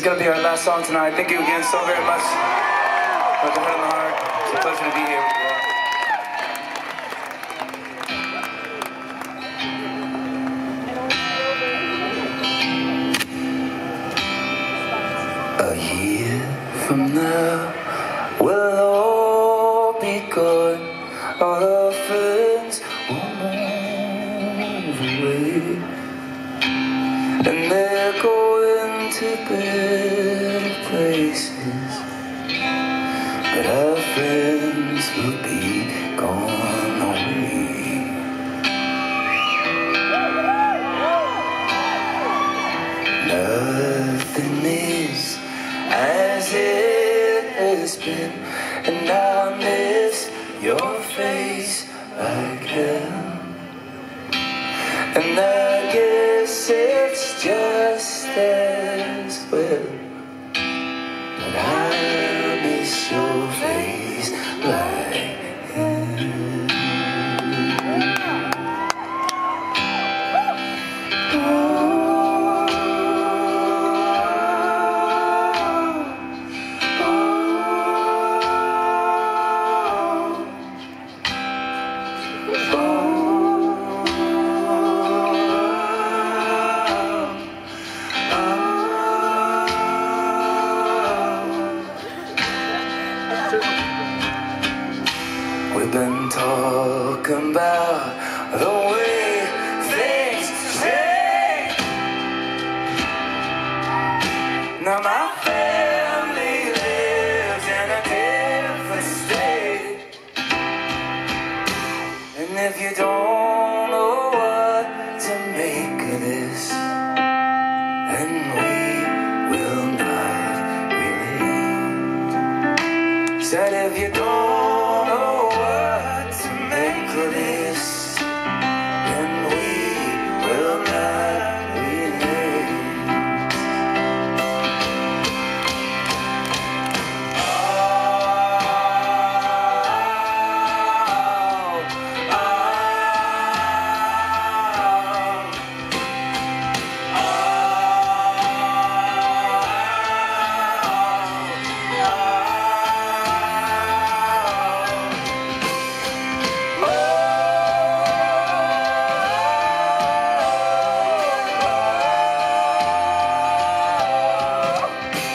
going to be our last song tonight. Thank you again so very much. With the heart and the heart. It's a pleasure to be here with you all. A year from now, we'll all be gone. All our friends will move away, and they're going to better places, but our friends will be gone away. Nothing is as it has been, and I'll miss your face like hell. And I guess it's just as well, but I miss your face like hell. We've been talking about the way things change. Now my family lives in a different state, and if you don't know what to make of this, then we will not relate. Said if you don't